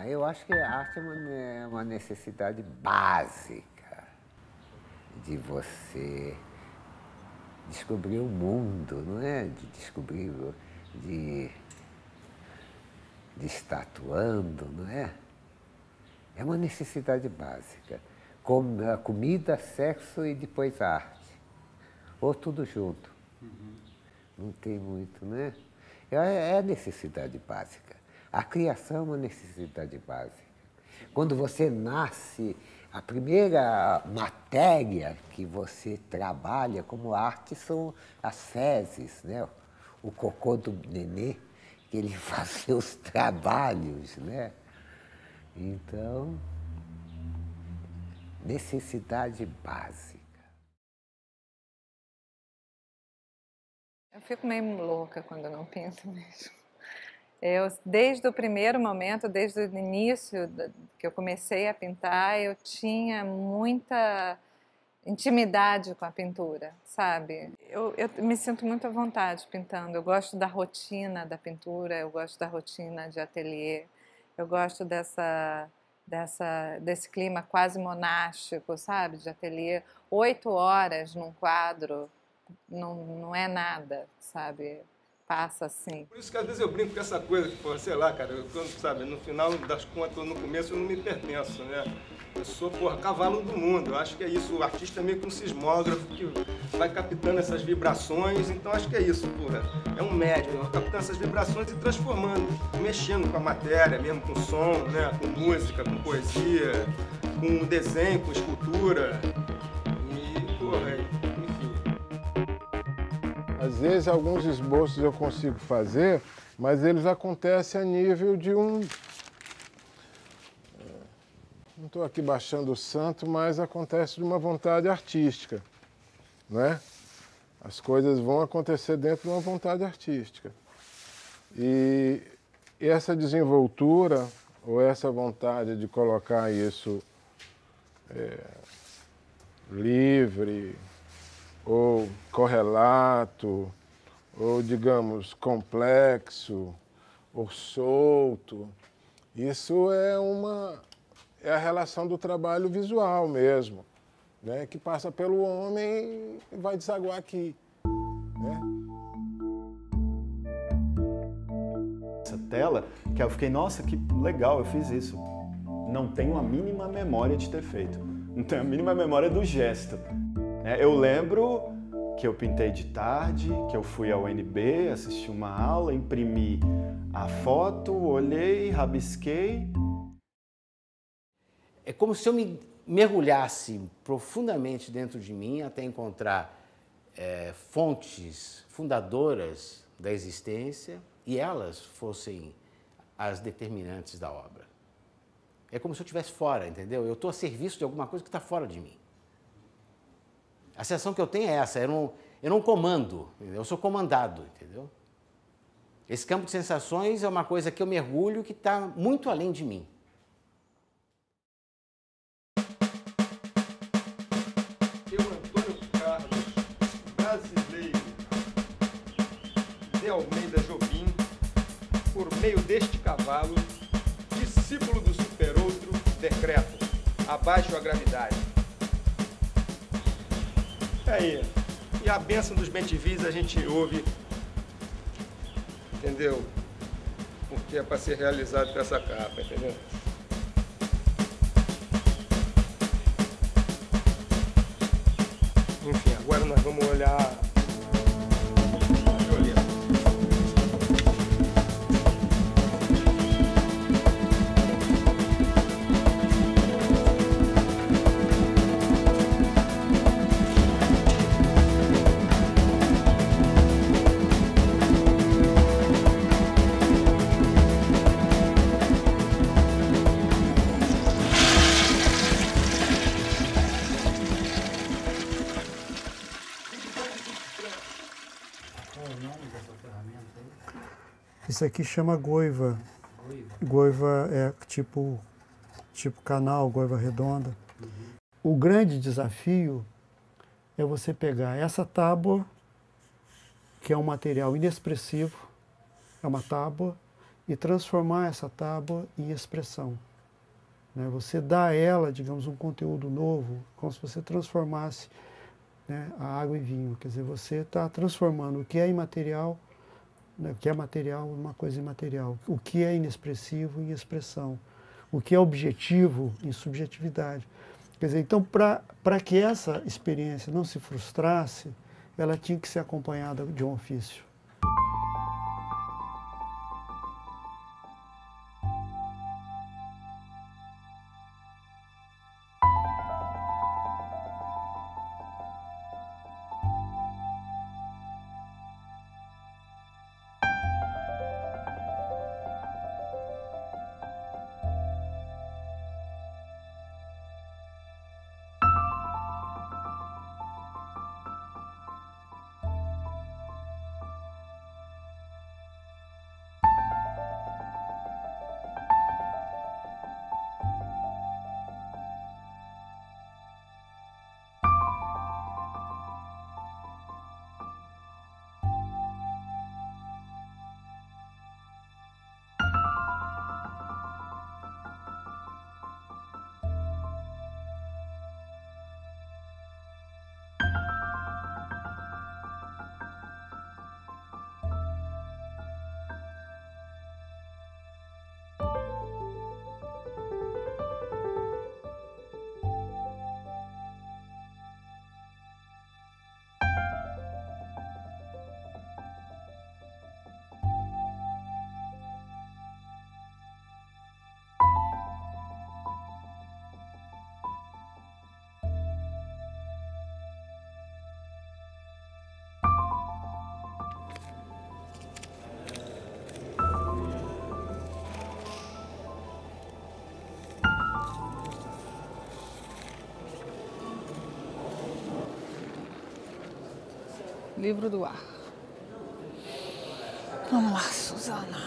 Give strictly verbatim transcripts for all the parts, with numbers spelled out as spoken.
Ah, eu acho que a arte é uma, é uma necessidade básica de você descobrir o mundo, não é? De descobrir, de, de estar atuando, não é? É uma necessidade básica. Com, comida, sexo e depois arte. Ou tudo junto. Uhum. Não tem muito, né? É, é necessidade básica. A criação é uma necessidade básica. Quando você nasce, a primeira matéria que você trabalha como arte são as fezes, né? O cocô do nenê, que ele fazia os trabalhos, né? Então, necessidade básica. Eu fico meio louca quando eu não pinto mesmo. Eu, desde o primeiro momento, desde o início que eu comecei a pintar, eu tinha muita intimidade com a pintura, sabe? Eu, eu me sinto muito à vontade pintando. Eu gosto da rotina da pintura, eu gosto da rotina de ateliê, eu gosto dessa, dessa, desse clima quase monástico, sabe? De ateliê. Oito horas num quadro não, não é nada, sabe? Passa assim. Por isso que às vezes eu brinco com essa coisa, que, pô, sei lá, cara, eu, sabe, no final das contas, no começo eu não me pertenço, né? Eu sou, porra, cavalo do mundo. Eu acho que é isso. O artista é meio que um sismógrafo que vai captando essas vibrações. Então acho que é isso, porra. É um médium, vai captando essas vibrações e transformando, mexendo com a matéria, mesmo com som, né? Com música, com poesia, com desenho, com escultura. E, porra, às vezes, alguns esboços eu consigo fazer, mas eles acontecem a nível de um... Não estou aqui baixando o santo, mas acontece de uma vontade artística, não é? As coisas vão acontecer dentro de uma vontade artística. E essa desenvoltura, ou essa vontade de colocar isso é, livre, ou correlato, ou, digamos, complexo, ou solto. Isso é, uma, é a relação do trabalho visual mesmo, né? Que passa pelo homem e vai desaguar aqui, né? Essa tela, que eu fiquei, nossa, que legal, eu fiz isso. Não tenho a mínima memória de ter feito. Não tenho a mínima memória do gesto. Eu lembro que eu pintei de tarde, que eu fui ao U N B, assisti uma aula, imprimi a foto, olhei, rabisquei. É como se eu me mergulhasse profundamente dentro de mim até encontrar é, fontes fundadoras da existência e elas fossem as determinantes da obra. É como se eu estivesse fora, entendeu? Eu estou a serviço de alguma coisa que está fora de mim. A sensação que eu tenho é essa, eu não, eu não comando, eu sou comandado, entendeu? Esse campo de sensações é uma coisa que eu mergulho que está muito além de mim. Eu, Antônio Carlos, brasileiro, de Almeida Jobim, por meio deste cavalo, discípulo do super-outro, decreto, abaixo a gravidade. Aí, e a bênção dos bentivis a gente ouve, entendeu? Porque é para ser realizado com essa capa, entendeu? Enfim, agora nós vamos olhar a violeta. Isso aqui chama goiva. Goiva é tipo, tipo canal, goiva redonda. Uhum. O grande desafio é você pegar essa tábua, que é um material inexpressivo, é uma tábua, e transformar essa tábua em expressão. Né? Você dá a ela, digamos, um conteúdo novo, como se você transformasse, né, a água em vinho. Quer dizer, você está transformando o que é imaterial, né, o que é material, numa coisa imaterial. O que é inexpressivo em expressão. O que é objetivo em subjetividade. Quer dizer, então, para que essa experiência não se frustrasse, ela tinha que ser acompanhada de um ofício. Livro do ar. Vamos lá, Suzana.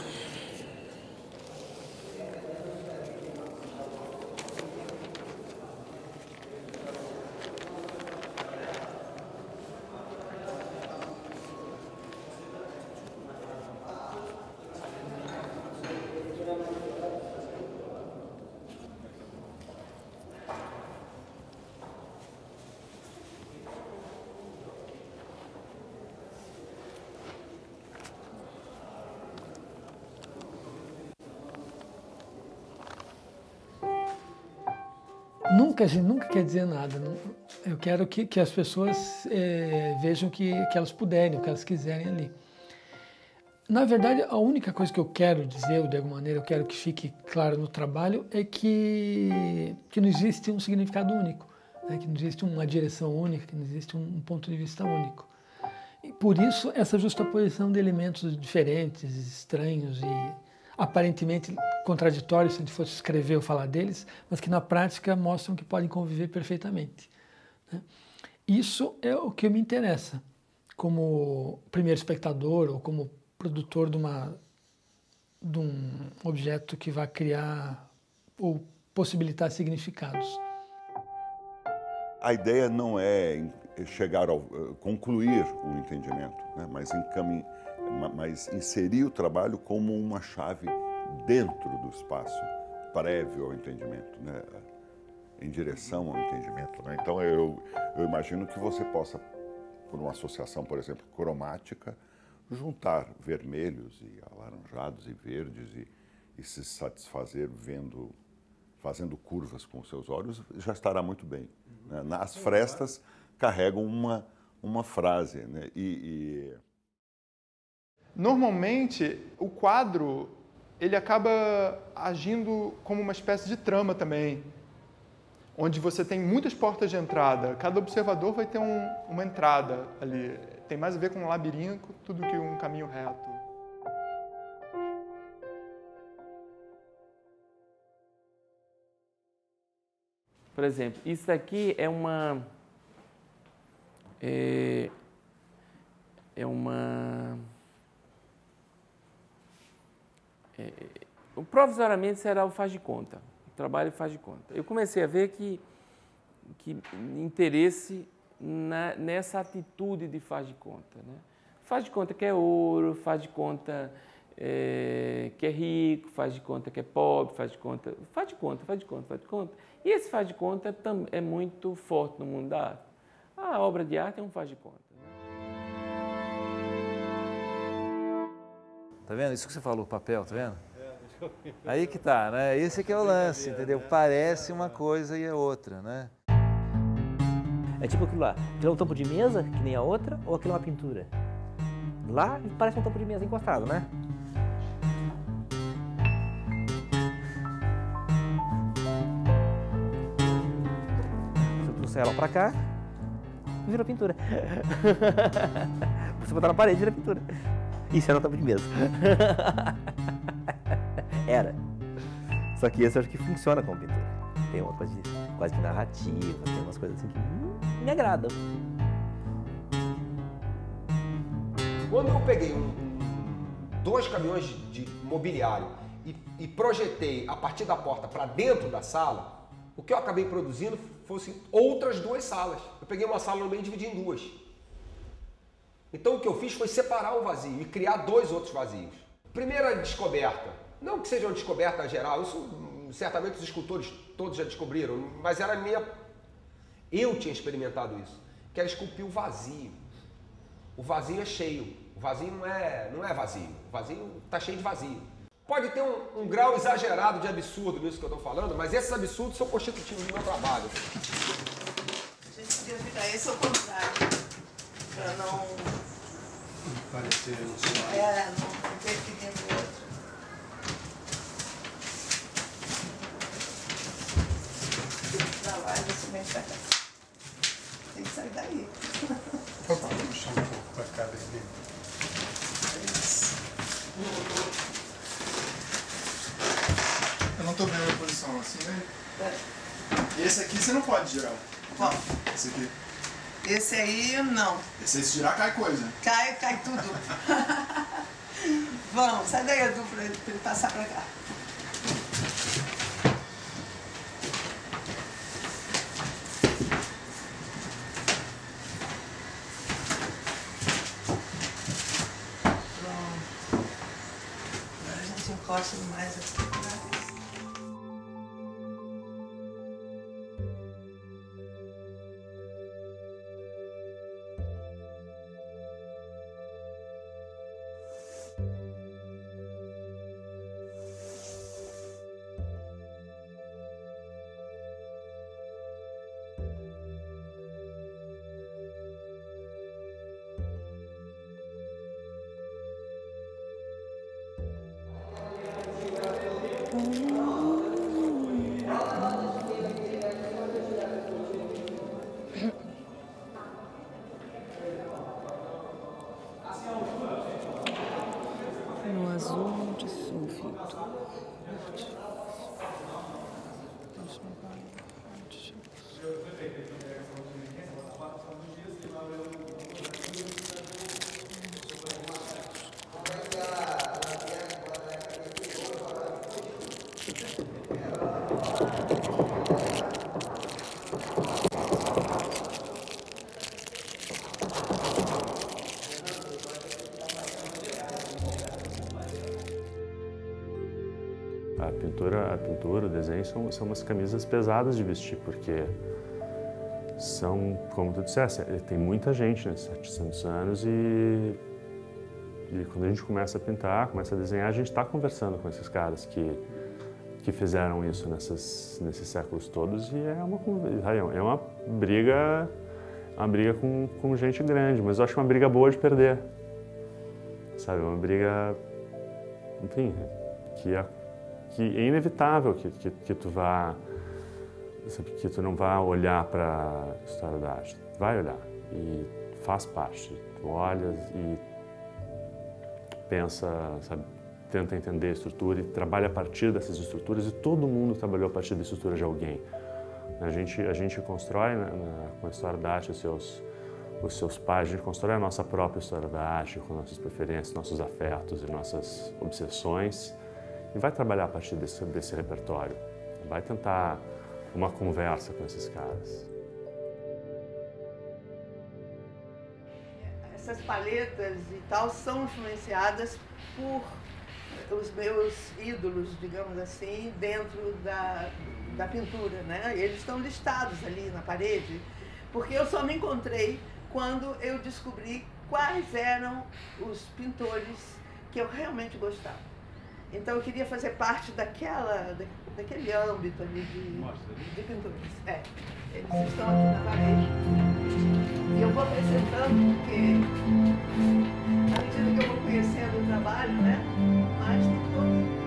Nunca, a gente nunca quer dizer nada. Eu quero que, que as pessoas é, vejam que, que elas puderem, o que elas quiserem ali. Na verdade, a única coisa que eu quero dizer, de alguma maneira, eu quero que fique claro no trabalho, é que, que não existe um significado único, né? Que não existe uma direção única, que não existe um ponto de vista único. E por isso, essa justaposição de elementos diferentes, estranhos e aparentemente contraditórios se a gente fosse escrever ou falar deles, mas que na prática mostram que podem conviver perfeitamente, né? Isso é o que me interessa como primeiro espectador ou como produtor de, uma, de um objeto que vai criar ou possibilitar significados. A ideia não é chegar ao concluir o entendimento, né? mas, encamin... mas inserir o trabalho como uma chave dentro do espaço prévio ao entendimento, né? Em direção ao entendimento, né? Então eu, eu imagino que você possa, por uma associação, por exemplo, cromática, juntar vermelhos e alaranjados e verdes e, e se satisfazer vendo, fazendo curvas com os seus olhos, já estará muito bem, né? As frestas carregam uma, uma frase, né? e, e... Normalmente, o quadro ele acaba agindo como uma espécie de trama também, onde você tem muitas portas de entrada. Cada observador vai ter um, uma entrada ali. Tem mais a ver com um labirinto do que um caminho reto. Por exemplo, isso aqui é uma... É, é uma... É, provisoriamente será o faz de conta, o trabalho faz de conta. Eu comecei a ver que, que interesse na, nessa atitude de faz de conta, né? Faz de conta que é ouro, faz de conta é, que é rico, faz de conta que é pobre, faz de conta, faz de conta, faz de conta, faz de conta. E esse faz de conta é muito forte no mundo da arte. A obra de arte é um faz de conta. Tá vendo? Isso que você falou, o papel, tá vendo? Aí que tá, né? Esse que é o lance, entendeu? Parece uma coisa e é outra, né? É tipo aquilo lá, aquilo é um tampo de mesa, que nem a outra, ou aquilo é uma pintura? Lá parece um tampo de mesa encostado, né? Se eu trouxer ela pra cá, vira pintura. Você botar na parede, vira pintura. Isso era um tampo de mesa. Era. Só que esse eu acho que funciona como pintura. Tem uma coisa de, quase que narrativa, tem umas coisas assim que hum, me agradam. Quando eu peguei um, um, dois caminhões de mobiliário e, e projetei a partir da porta para dentro da sala, o que eu acabei produzindo fossem outras duas salas. Eu peguei uma sala no meio e dividi em duas. Então o que eu fiz foi separar o vazio e criar dois outros vazios. Primeira descoberta, não que seja uma descoberta geral, isso certamente os escultores todos já descobriram, mas era a minha... Eu tinha experimentado isso, que era esculpir o vazio. O vazio é cheio, o vazio não é, não é vazio, o vazio está cheio de vazio. Pode ter um, um grau exagerado de absurdo nisso que eu estou falando, mas esses absurdos são constitutivos do meu trabalho. A gente podia virar esse ao contrário, para não... parecer suave. É, não interferir no outro. Pra lá, você vem pra cá. Tem que sair daí. Vou puxar um pouco pra cá dele. Eu não tô vendo a posição assim, né? É. E esse aqui você não pode girar. Qual? Esse aqui. Esse aí, não. Esse aí, se girar, cai coisa. Cai, cai tudo. Vamos, sai daí, Edu, pra ele, pra ele passar pra cá. Pronto. Agora a gente encosta mais aqui. No azul de sulfito. A pintura, a pintura, o desenho são, são umas camisas pesadas de vestir, porque são, como tu disseste, tem muita gente nesses setecentos anos e, e quando a gente começa a pintar, começa a desenhar, a gente está conversando com esses caras que, que fizeram isso nessas, nesses séculos todos e é uma, é uma briga, uma briga com, com gente grande, mas eu acho uma briga boa de perder, sabe, uma briga, enfim, que é que é inevitável que, que, que tu vá, que tu não vá olhar para a história da arte. Vai olhar e faz parte. Tu olha e pensa, sabe, tenta entender a estrutura e trabalha a partir dessas estruturas e todo mundo trabalhou a partir da estrutura de alguém. A gente, a gente constrói na, na, com a história da arte os seus, os seus pais, a gente constrói a nossa própria história da arte com nossas preferências, nossos afetos e nossas obsessões. E vai trabalhar a partir desse, desse repertório, vai tentar uma conversa com esses caras. Essas paletas e tal são influenciadas por os meus ídolos, digamos assim, dentro da, da pintura, né? Eles estão listados ali na parede, porque eu só me encontrei quando eu descobri quais eram os pintores que eu realmente gostava. Então eu queria fazer parte daquela, da, daquele âmbito ali de, de pinturas. É, eles estão aqui na parede. E eu vou acrescentando porque, à medida que eu vou conhecendo o trabalho, né, mais tem todos.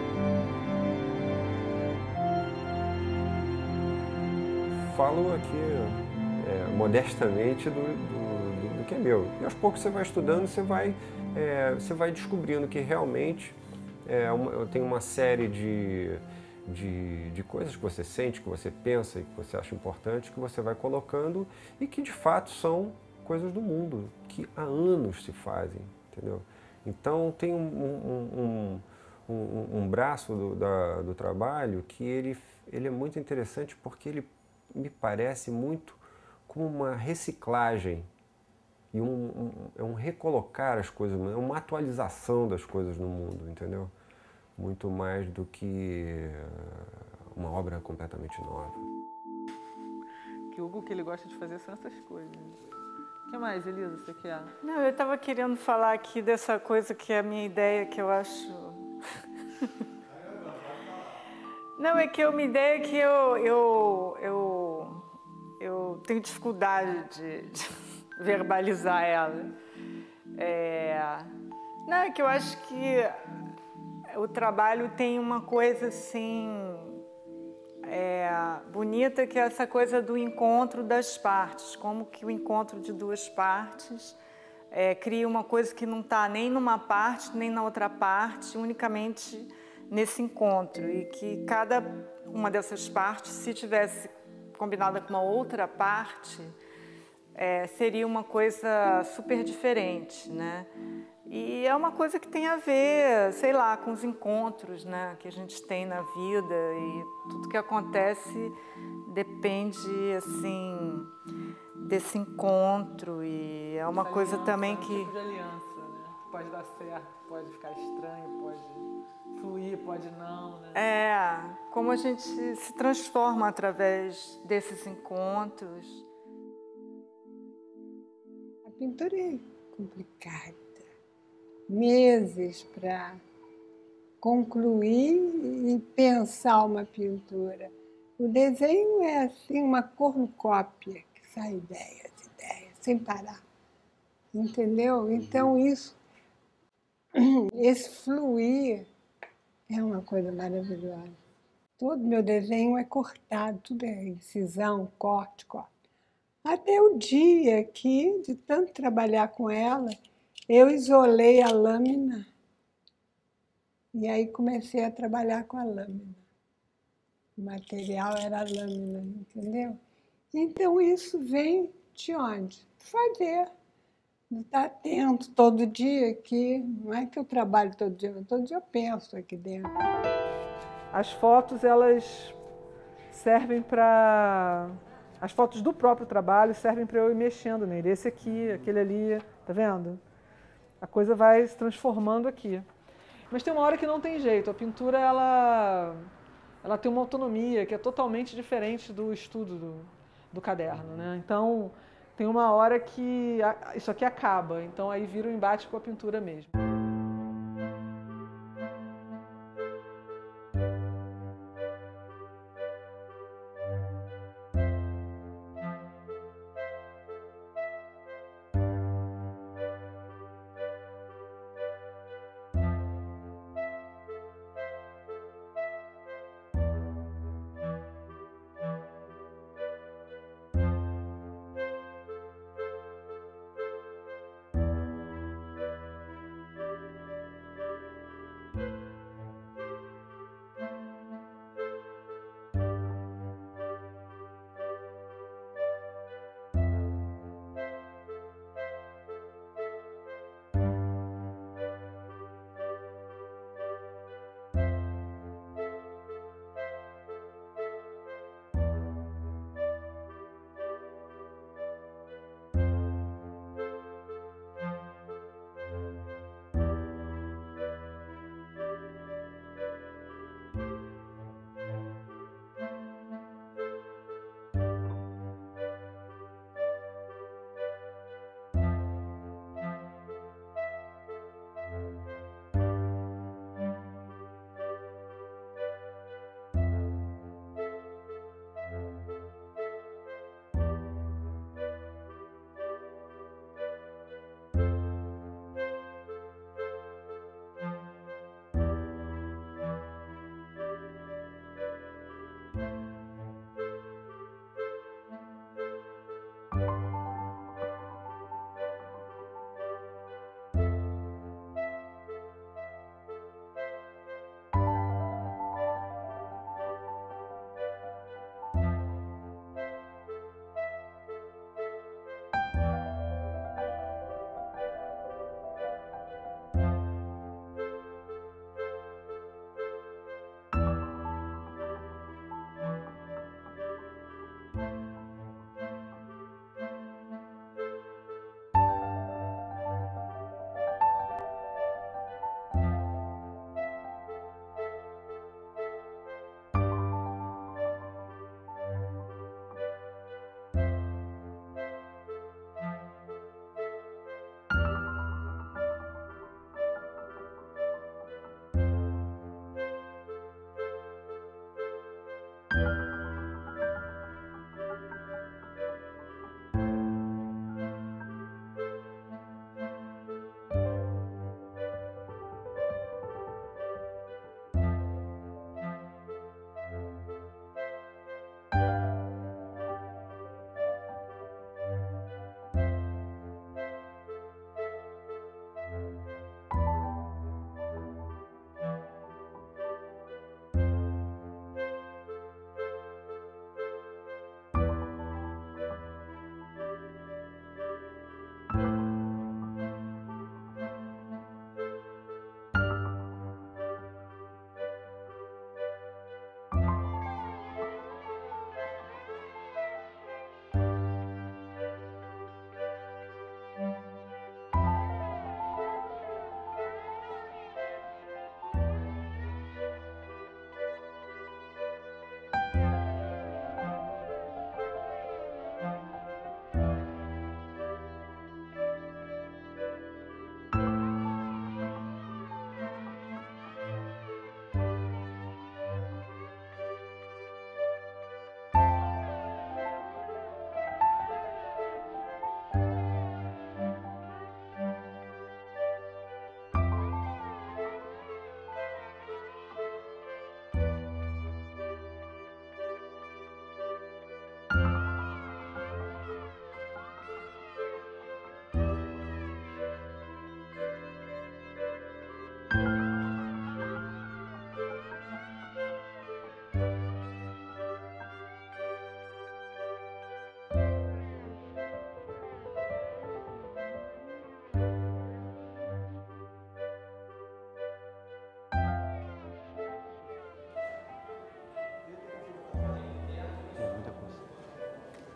Falo aqui é, modestamente do, do, do, do que é meu. E aos poucos você vai estudando, você vai, é, você vai descobrindo que realmente é, uma, eu tenho uma série de, de, de coisas que você sente, que você pensa e que você acha importante, que você vai colocando e que de fato são coisas do mundo, que há anos se fazem, entendeu? Então tem um, um, um, um, um braço do, da, do trabalho que ele, ele é muito interessante porque ele me parece muito como uma reciclagem e um, um, é um recolocar as coisas, é uma atualização das coisas no mundo, entendeu? Muito mais do que uma obra completamente nova. Que o Hugo que ele gosta de fazer são essas coisas. O que mais, Elisa, você quer? Não, eu estava querendo falar aqui dessa coisa que é a minha ideia, que eu acho... Não, é que é uma ideia que eu, eu, eu, eu tenho dificuldade de, de verbalizar ela. É, não, é que eu acho que o trabalho tem uma coisa assim é, bonita, que é essa coisa do encontro das partes, como que o encontro de duas partes é, cria uma coisa que não está nem numa parte nem na outra parte, unicamente nesse encontro, e que cada uma dessas partes, se tivesse combinada com uma outra parte, é, seria uma coisa super diferente, né? E é uma coisa que tem a ver, sei lá, com os encontros, né, que a gente tem na vida, e tudo que acontece depende, assim, desse encontro, e é uma Essa coisa aliança, também é um que... tipo de aliança, né? Pode dar certo, pode ficar estranho, pode fluir, pode não, né? É, como a gente se transforma através desses encontros. A pintura é complicada. Meses para concluir e pensar uma pintura. O desenho é assim uma cornucópia, que sai ideias, ideias, sem parar. Entendeu? Então isso, esse fluir é uma coisa maravilhosa. Todo meu desenho é cortado, tudo é incisão, corte, corte. Até o dia que, de tanto trabalhar com ela, eu isolei a lâmina e aí comecei a trabalhar com a lâmina. O material era a lâmina, entendeu? Então isso vem de onde? Fazer. Estar atento todo dia aqui. Não é que eu trabalho todo dia, mas todo dia eu penso aqui dentro. As fotos, elas servem para... As fotos do próprio trabalho servem para eu ir mexendo nele. Esse aqui, aquele ali, tá vendo? A coisa vai se transformando aqui. Mas tem uma hora que não tem jeito. A pintura, ela, ela tem uma autonomia que é totalmente diferente do estudo do, do caderno, né? Então, tem uma hora que isso aqui acaba. Então, aí vira um embate com a pintura mesmo.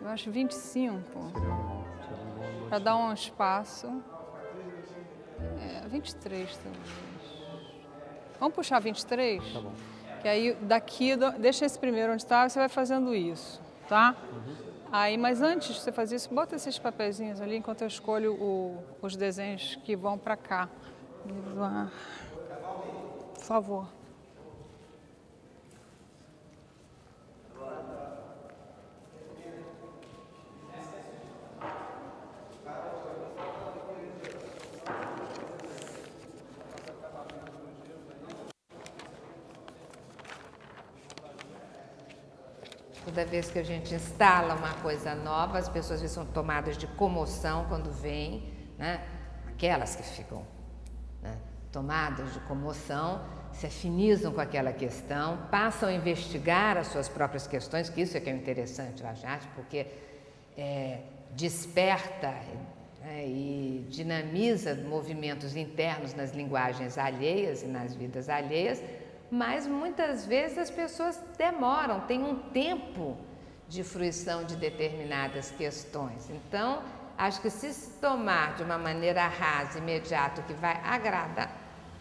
eu acho vinte e cinco. Para dar um espaço. É, vinte e três talvez. Vamos puxar vinte e três? Tá bom. Que aí daqui, deixa esse primeiro onde está, você vai fazendo isso, tá? Uhum. Aí, mas antes de você fazer isso, bota esses papeizinhos ali enquanto eu escolho o, os desenhos que vão para cá. Por favor. Toda vez que a gente instala uma coisa nova, as pessoas são tomadas de comoção quando vêm, né? Aquelas que ficam, né, tomadas de comoção, se afinizam com aquela questão, passam a investigar as suas próprias questões, que isso é que é interessante, eu acho, porque é, desperta, né, e dinamiza movimentos internos nas linguagens alheias e nas vidas alheias, mas muitas vezes as pessoas demoram, tem um tempo de fruição de determinadas questões. Então, acho que se se tomar de uma maneira rasa, imediata, que vai agradar,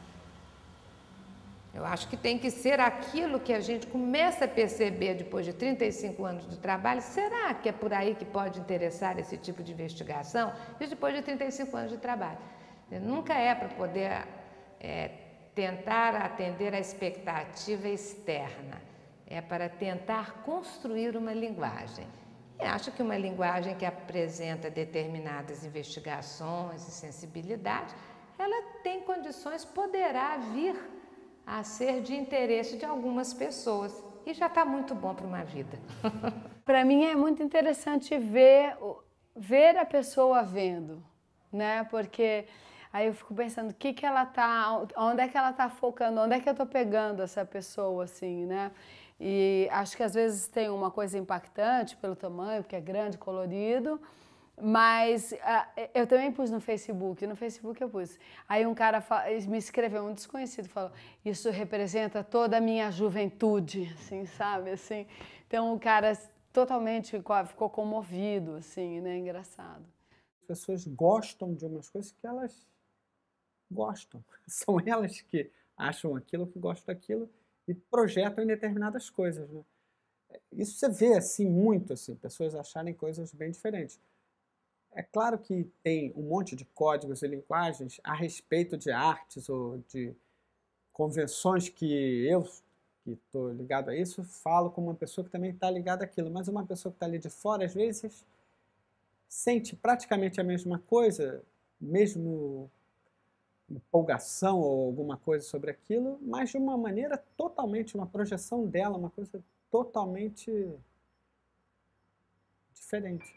eu acho que tem que ser aquilo que a gente começa a perceber depois de trinta e cinco anos de trabalho. Será que é por aí que pode interessar esse tipo de investigação? Isso depois de trinta e cinco anos de trabalho. Nunca é para poder é, tentar atender à expectativa externa. É para tentar construir uma linguagem. E acho que uma linguagem que apresenta determinadas investigações e sensibilidades, ela tem condições, poderá vir a ser de interesse de algumas pessoas. E já está muito bom para uma vida. Para mim é muito interessante ver, ver a pessoa vendo, né? Porque aí eu fico pensando, o que que ela tá, onde é que ela está focando, onde é que eu estou pegando essa pessoa, assim, né? E acho que às vezes tem uma coisa impactante pelo tamanho, porque é grande, colorido, mas uh, eu também pus no Facebook, no Facebook eu pus. Aí um cara me escreveu, um desconhecido, falou, isso representa toda a minha juventude, assim, sabe, assim. Então o cara totalmente ficou comovido, assim, né, engraçado. As pessoas gostam de umas coisas que elas gostam, são elas que acham aquilo, que gostam daquilo e projetam em determinadas coisas, né? Isso você vê, assim, muito, assim, pessoas acharem coisas bem diferentes. É claro que tem um monte de códigos e linguagens a respeito de artes ou de convenções que eu, que estou ligado a isso, falo como uma pessoa que também está ligada àquilo, mas uma pessoa que está ali de fora, às vezes, sente praticamente a mesma coisa, mesmo empolgação ou alguma coisa sobre aquilo, mas de uma maneira totalmente, uma projeção dela, uma coisa totalmente diferente.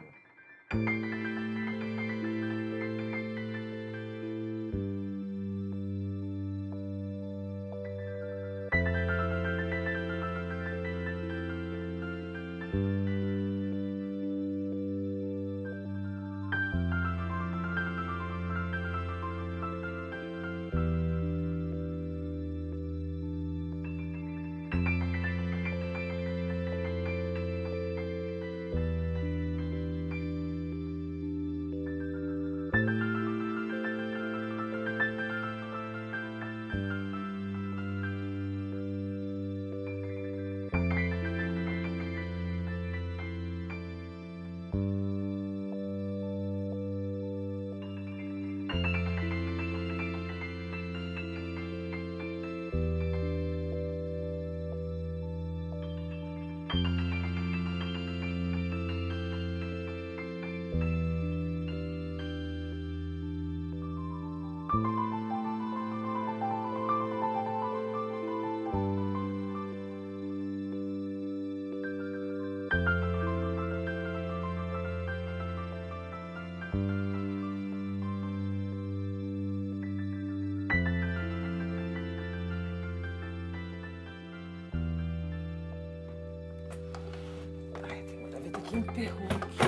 Enterrou aqui.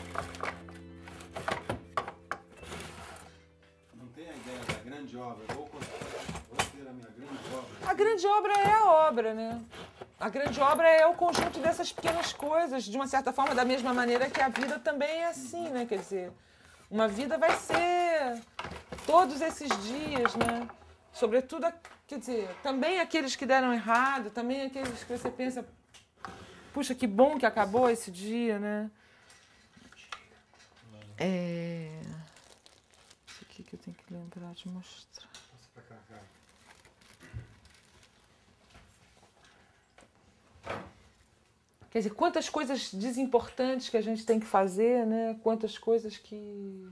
Não tem a ideia da grande obra. Vou, vou ter a minha grande obra. A grande obra é a obra, né? A grande obra é o conjunto dessas pequenas coisas, de uma certa forma, da mesma maneira que a vida também é assim, né? Quer dizer, uma vida vai ser todos esses dias, né? Sobretudo, quer dizer, também aqueles que deram errado, também aqueles que você pensa, puxa, que bom que acabou esse dia, né? É... Isso aqui que eu tenho que lembrar de mostrar. Quer dizer, quantas coisas desimportantes que a gente tem que fazer, né? Quantas coisas que...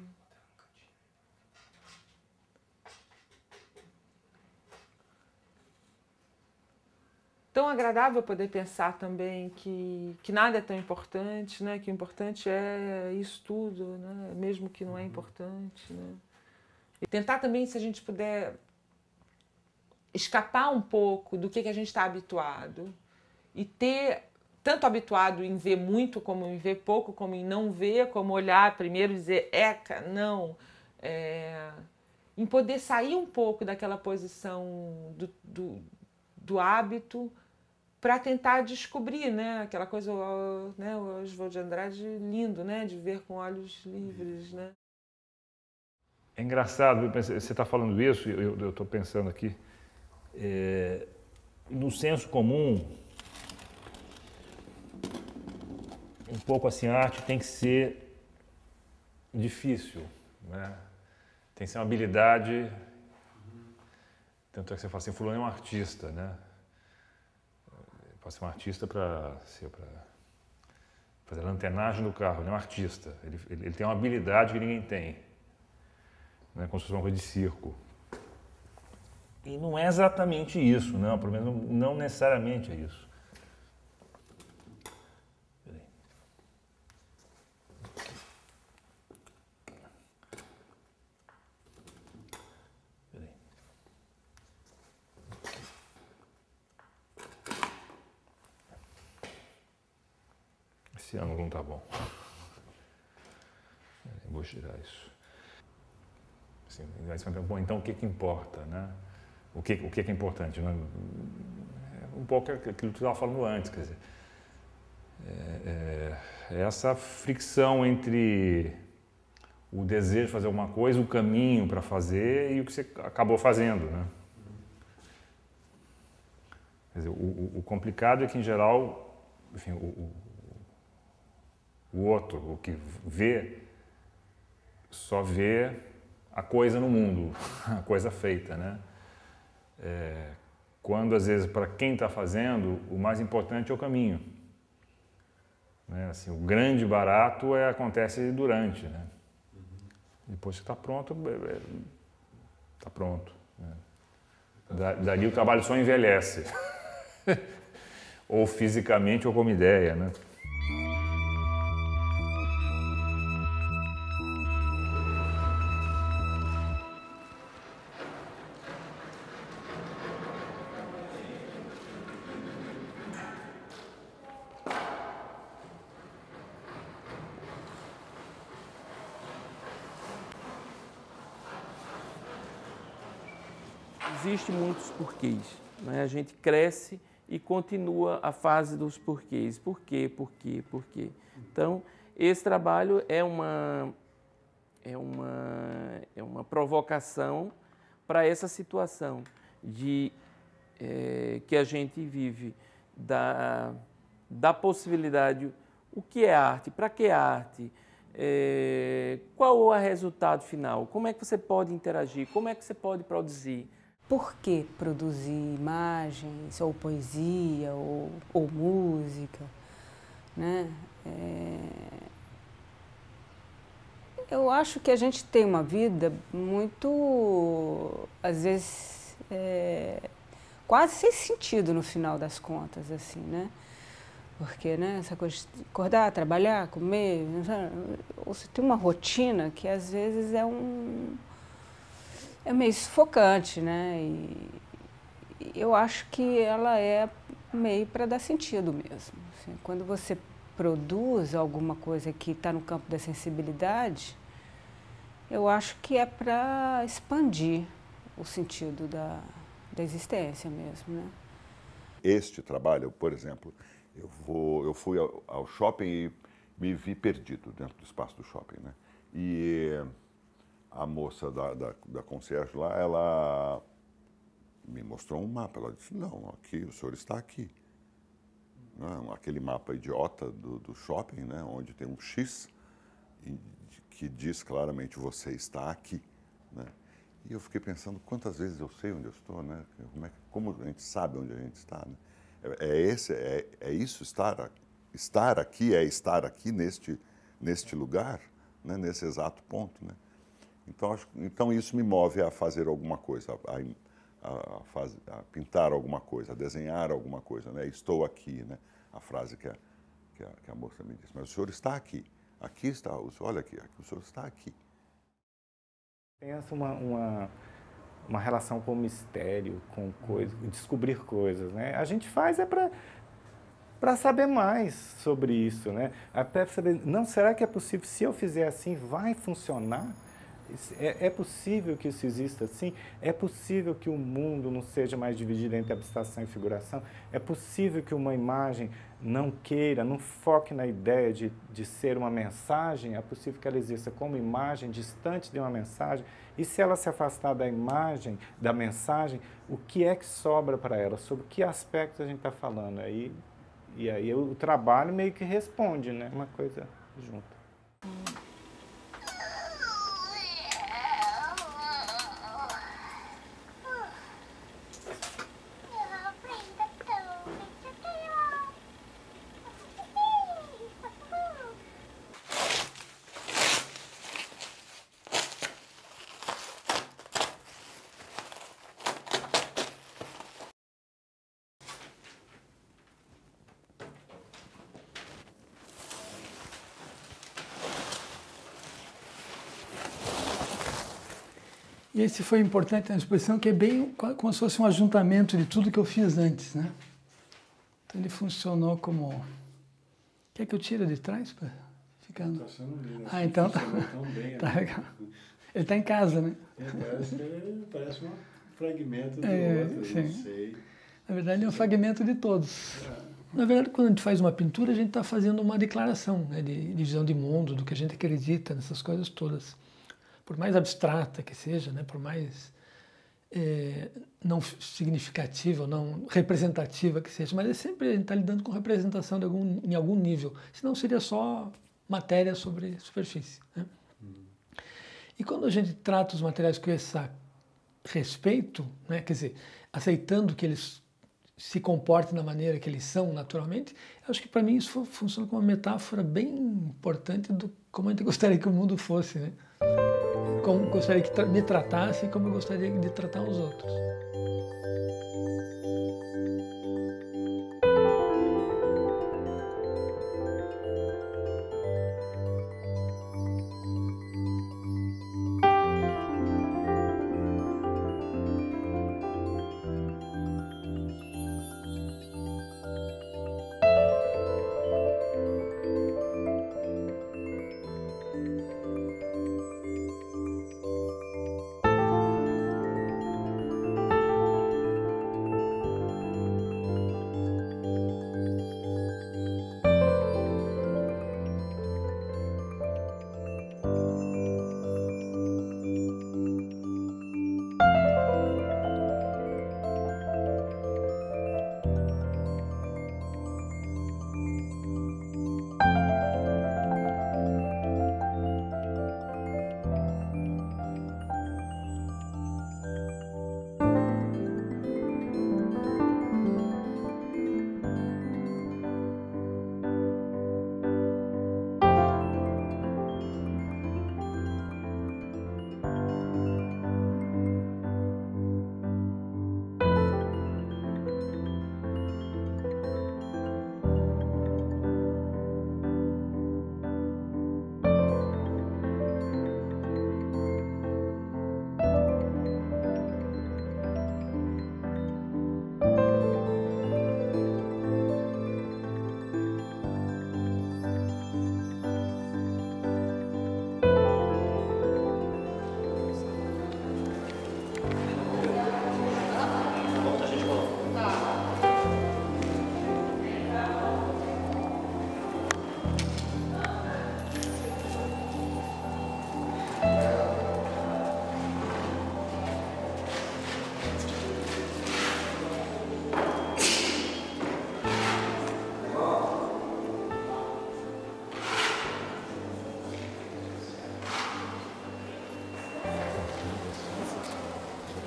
Tão agradável poder pensar também que, que nada é tão importante, né? Que o importante é isso tudo, né? Mesmo que não é importante, né? E tentar também, se a gente puder, escapar um pouco do que, que a gente está habituado e ter... tanto habituado em ver muito como em ver pouco, como em não ver, como olhar primeiro e dizer, eca, não. É, em poder sair um pouco daquela posição do, do, do hábito para tentar descobrir, né? Aquela coisa, né? O Oswald de Andrade, lindo, né? De ver com olhos livres, né? É engraçado, você está falando isso, eu estou pensando aqui, é, no senso comum, um pouco assim, a arte tem que ser difícil, né? Tem que ser uma habilidade, tanto é que você fala assim, fulano é um artista, né? Pode ser um artista para fazer lanternagem do carro, ele é um artista, ele, ele, ele tem uma habilidade que ninguém tem, né? Como se fosse uma coisa de circo. E não é exatamente isso, não, pelo menos não necessariamente é isso. Esse ângulo não está bom. Eu vou tirar isso. Assim, bom, então o que, que importa, né? O que, o que, que é importante? Né? Um pouco aquilo que tu estava falando antes, quer dizer, é, é essa fricção entre o desejo de fazer alguma coisa, o caminho para fazer e o que você acabou fazendo, né? Quer dizer, o, o complicado é que, em geral, enfim, o, o outro, o que vê, só vê a coisa no mundo, a coisa feita, né? É, quando, às vezes, para quem está fazendo, o mais importante é o caminho. Né? Assim, o grande barato é, acontece durante, né? Depois que está pronto, está pronto. Né? Da, dali o trabalho só envelhece. Ou fisicamente ou como ideia, né? Existem muitos porquês, né? A gente cresce e continua a fase dos porquês. Por quê? Por quê? Por quê? Então, esse trabalho é uma, é uma, é uma provocação para essa situação de, é, que a gente vive, da, da possibilidade, o que é arte, para que arte, é, qual é o resultado final, como é que você pode interagir, como é que você pode produzir. Por que produzir imagens, ou poesia, ou, ou música, né? É... Eu acho que a gente tem uma vida muito, às vezes, é... quase sem sentido no final das contas, assim, né? Porque, né, essa coisa de acordar, trabalhar, comer, você tem uma rotina que, às vezes, é um... é meio sufocante, né? E eu acho que ela é meio para dar sentido mesmo. Assim, quando você produz alguma coisa que está no campo da sensibilidade, eu acho que é para expandir o sentido da, da existência mesmo, né? este trabalho, por exemplo, eu, vou, eu fui ao, ao shopping e me vi perdido dentro do espaço do shopping, né? E a moça da, da, da concierge lá, ela me mostrou um mapa. Ela disse, não, aqui, o senhor está aqui. Não, aquele mapa idiota do, do shopping, né, onde tem um X que diz claramente, você está aqui. Né? E eu fiquei pensando, quantas vezes eu sei onde eu estou, né? Como, é, como a gente sabe onde a gente está, né? É, é, esse, é, é isso, estar, estar aqui, é estar aqui neste, neste lugar, né? Nesse exato ponto. Né? Então, acho, então, isso me move a fazer alguma coisa, a, a, faz, a pintar alguma coisa, a desenhar alguma coisa. Né? Estou aqui, né? A frase que a, que, a, que a moça me disse. Mas o senhor está aqui. Aqui está, o senhor, olha aqui, aqui, o senhor está aqui. Pensa uma, uma, uma relação com o mistério, com coisas, descobrir coisas, né? A gente faz é para para saber mais sobre isso, né? Até saber, não, será que é possível, se eu fizer assim, vai funcionar? É, é possível que isso exista assim? É possível que o mundo não seja mais dividido entre abstração e figuração? É possível que uma imagem não queira, não foque na ideia de, de ser uma mensagem? É possível que ela exista como imagem, distante de uma mensagem? E se ela se afastar da imagem, da mensagem, o que é que sobra para ela? Sobre que aspectos a gente está falando? Aí, e aí o trabalho meio que responde, né? Uma coisa junto. E esse foi importante na exposição, que é bem como se fosse um ajuntamento de tudo que eu fiz antes, né? Então ele funcionou como... Quer que eu tire de trás para ficar... No... Ah, então tá. Tá legal. Ele está em casa, né? É, parece, que parece um fragmento do é, outro, sim. não sei. Na verdade, é um fragmento de todos. Na verdade, quando a gente faz uma pintura, a gente está fazendo uma declaração, né, de, de visão de mundo, do que a gente acredita, nessas coisas todas. Por mais abstrata que seja, né, por mais é, não significativa, não representativa que seja, mas é sempre a gente está lidando com representação de algum, em algum nível, senão seria só matéria sobre superfície. Né? Hum. E quando a gente trata os materiais com esse respeito, né, quer dizer, aceitando que eles se comportem da maneira que eles são naturalmente, eu acho que para mim isso funciona como uma metáfora bem importante do como a gente gostaria que o mundo fosse, né? Como eu gostaria que me tratasse e como eu gostaria de tratar os outros.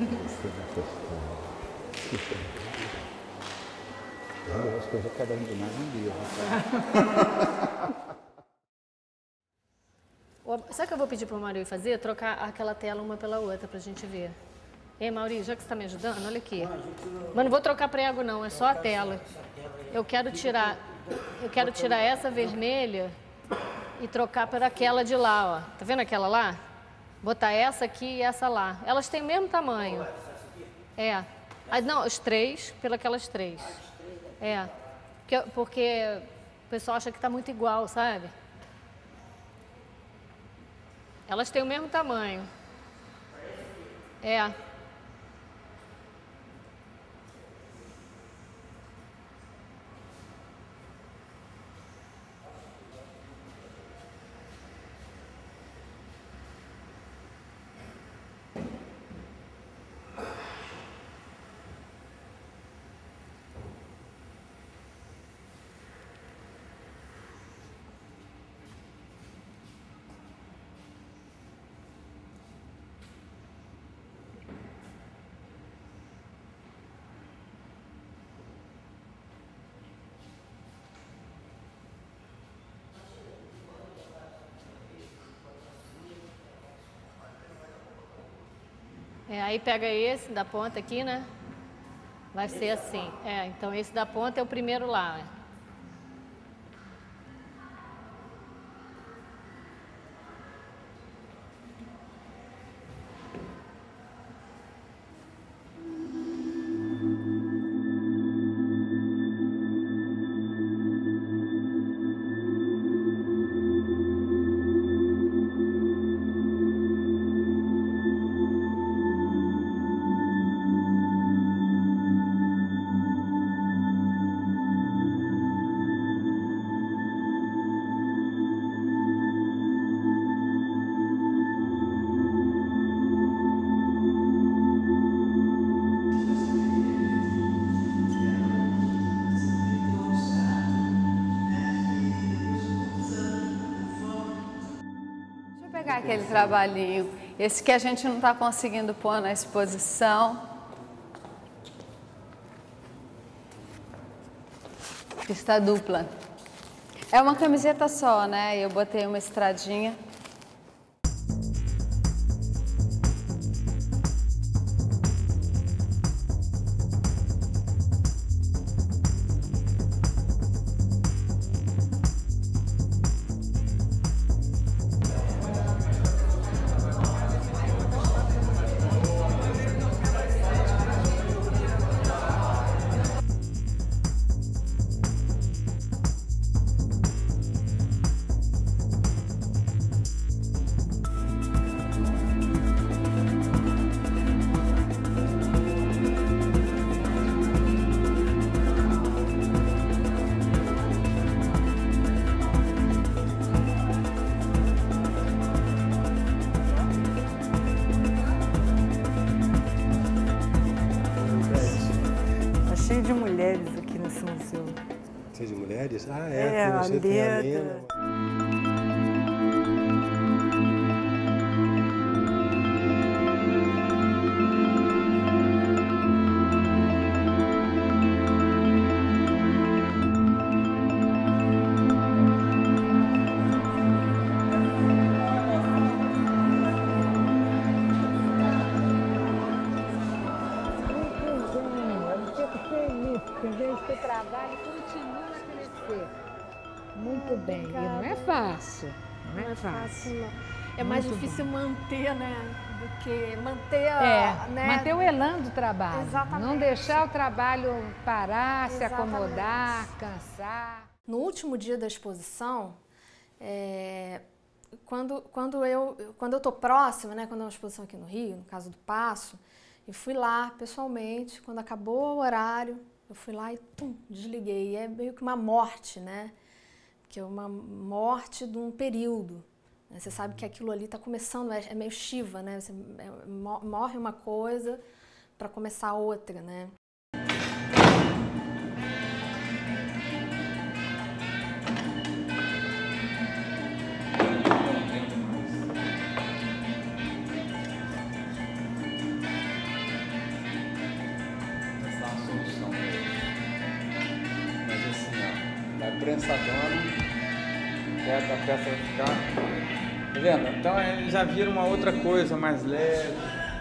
As coisas cada um de nós um dia. Sabe o que eu vou pedir para o Maurício fazer? Trocar aquela tela uma pela outra para a gente ver. Ei, Maurício, já que você está me ajudando, olha aqui. Mas não vou trocar prego não, é só a tela. Eu quero tirar, eu quero tirar essa vermelha e trocar por aquela de lá, ó. Tá vendo aquela lá? Botar essa aqui e essa lá. Elas têm o mesmo tamanho. É. Ah, não, os três, pelas três. É. Porque, porque o pessoal acha que está muito igual, sabe? Elas têm o mesmo tamanho. É. É, aí pega esse da ponta aqui, né? Vai ser assim. É, então esse da ponta é o primeiro lá. Né? Aquele trabalhinho, esse que a gente não está conseguindo pôr na exposição. Pista dupla. É uma camiseta só, né? Eu botei uma estradinha. Cheio de mulheres aqui nesse museu. Cheio de mulheres? Ah, é. É, a Leda. tem a Lena. O trabalho continua a crescer. Muito bem. E não é fácil. Não é, Não é fácil. fácil, não. É mais Muito difícil bom. manter, né? Do que manter a. É, né? manter o elan do trabalho. Exatamente. Não deixar o trabalho parar, se Exatamente. acomodar, cansar. No último dia da exposição, é, quando, quando eu quando eu tô próxima, né? Quando é uma exposição aqui no Rio, no caso do Paço, eu fui lá pessoalmente. Quando acabou o horário, eu fui lá e tum, desliguei. É meio que uma morte, né? Que é uma morte de um período. Né? Você sabe que aquilo ali está começando, é, é meio Shiva, né? Você, é, morre uma coisa para começar outra, né? prensadona, certo? A peça vai ficar... Tá vendo? Então eles já viram uma outra coisa mais leve,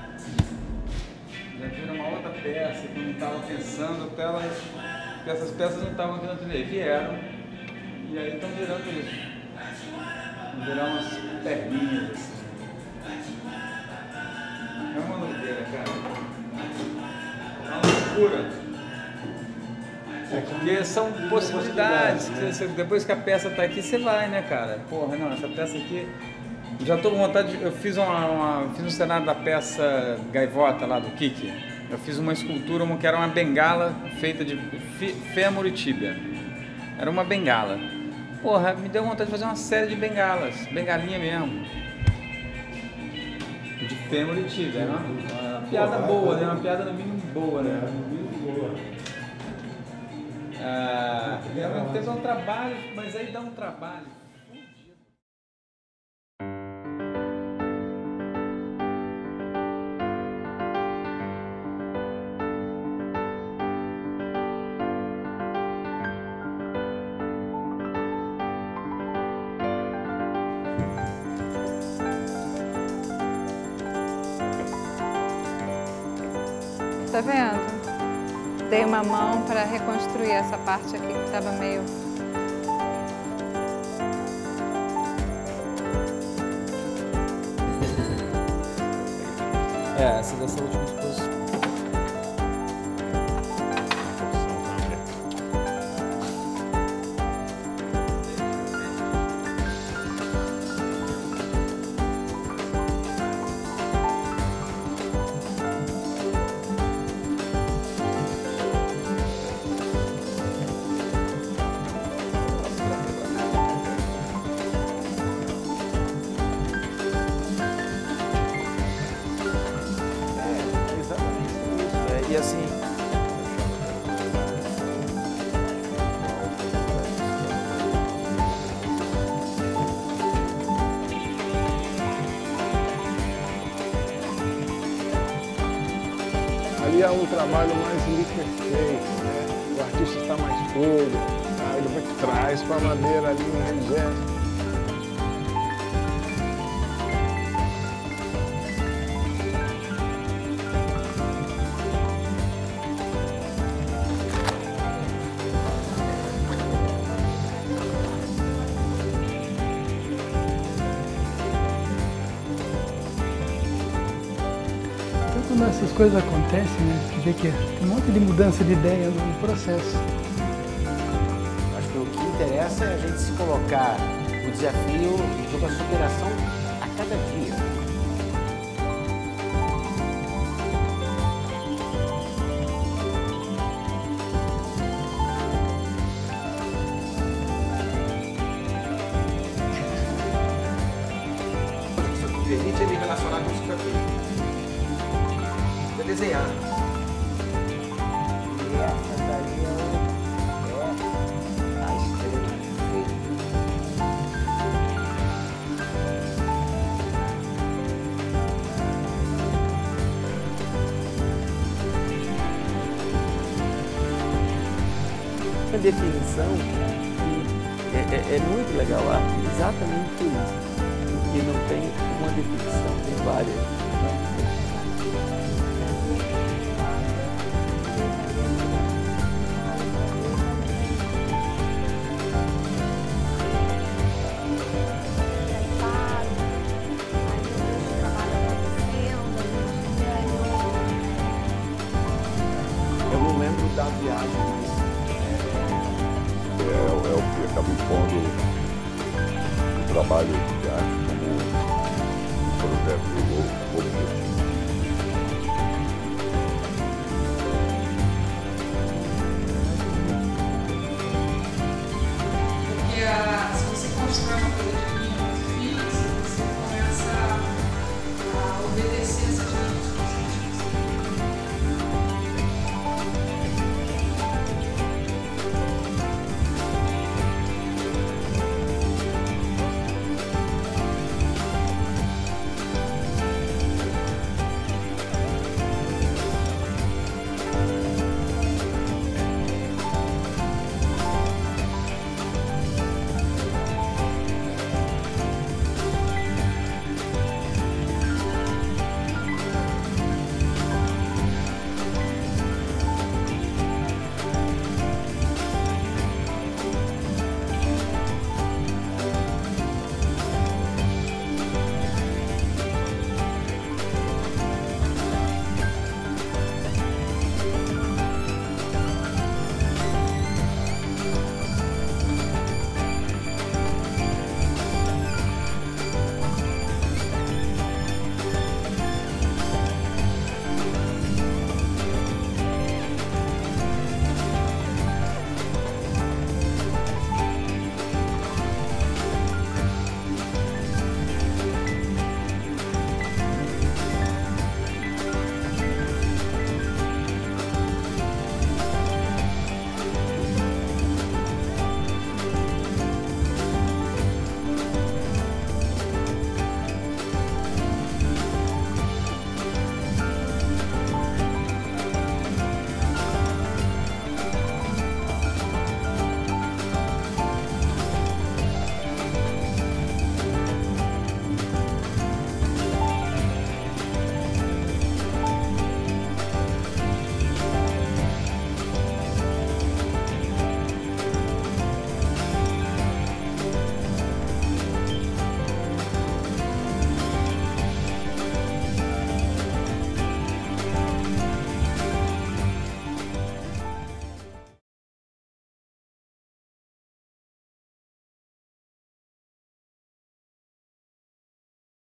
já viram uma outra peça que eu não estava pensando, até elas, essas peças não estavam vindo atender, vieram e aí estão virando isso, vão virar umas perninhas assim. É uma doideira, cara, é uma loucura. É porque são possibilidades, que você, depois que a peça está aqui, você vai, né, cara? Porra, não, essa peça aqui... Já estou com vontade, de, eu fiz, uma, uma, fiz um cenário da peça Gaivota lá do Kiki. Eu fiz uma escultura uma, que era uma bengala feita de fêmur e tíbia. Era uma bengala. Porra, me deu vontade de fazer uma série de bengalas, bengalinha mesmo. De fêmur e tíbia, né? Uma, uma piada boa, né? Uma piada no mínimo boa, né? No mínimo boa. Ah, realmente teve um trabalho, mas aí dá um trabalho. Tá vendo? Dei uma mão para reconstruir essa parte aqui que estava meio... É, essa dessa última exposição. E assim... Ali é um trabalho mais imperfeito, né? O artista está mais puro, tá? Ele vai traz para a madeira ali um regesto. Quando essas coisas acontecem, né, você vê que tem um monte de mudança de ideia no processo. Acho que o que interessa é a gente se colocar o desafio de uma superação a cada dia. Isso permite ele relacionar com isso que eu fiz. Desenhar. E essa daí é a estrela. A definição que é, é, é muito legal a arte, exatamente por isso, porque não tem uma definição, tem várias. Eu não lembro da viagem, mas é, é o que acaba impondo o trabalho de arte como um projeto objetivo.